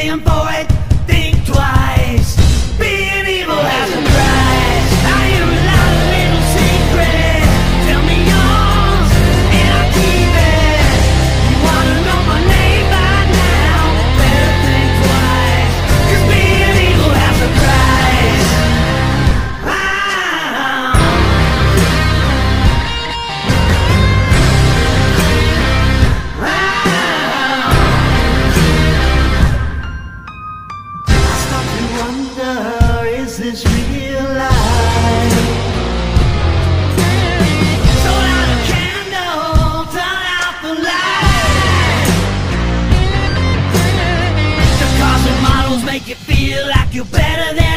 paying for it, think twice. Being evil has a price. I hear a lot of little secrets. Tell me yours, and I'll keep it. You wanna know my name by now? Better think twice, 'cause being evil has a price. I start to wonder, is this real life? Turn out a candle, turn out the light. The cars and models make you feel like you're better than